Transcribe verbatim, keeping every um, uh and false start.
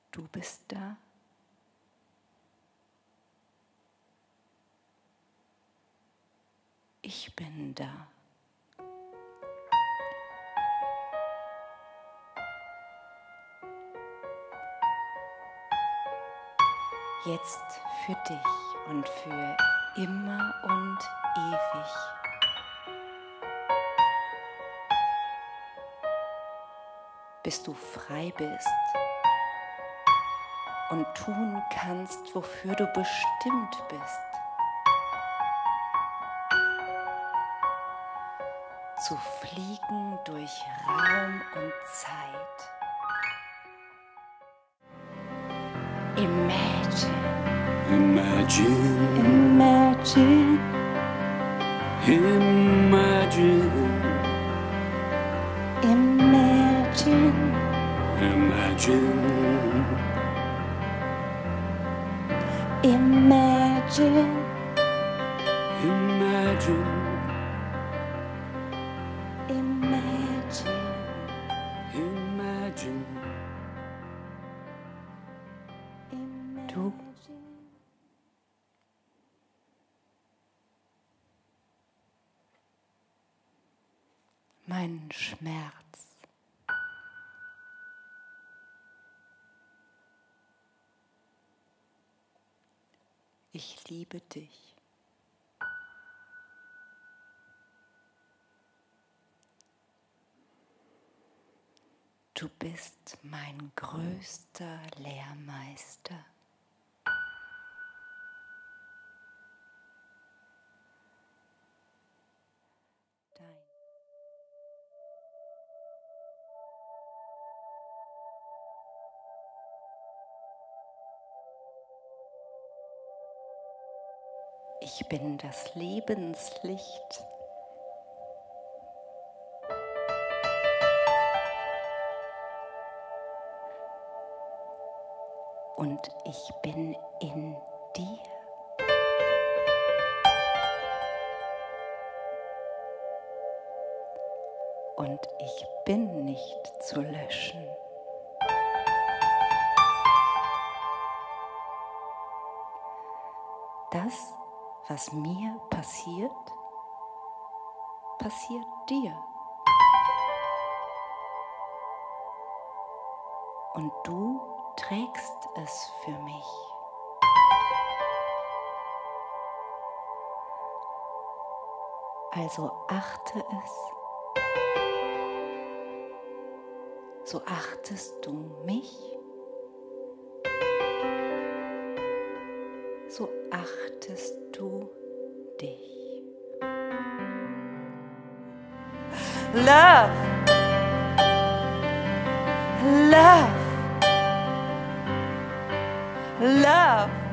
Du bist da. Ich bin da. Jetzt für dich und für immer und ewig. Bis du frei bist und tun kannst, wofür du bestimmt bist. Zu fliegen durch Raum und Zeit. Imagine. Imagine, Imagine. imagine, Imagine. imagine, Imagine. imagine, Imagine. imagine. Du. Mein Schmerz. Ich liebe dich. Du bist mein größter Lehrmeister. Dein. Ich bin das Lebenslicht. Und ich bin in dir. Und ich bin nicht zu löschen. Das, was mir passiert, passiert dir. Und du trägst es für mich. Also achte es. So achtest du mich. So achtest du dich. Love. Love. Love.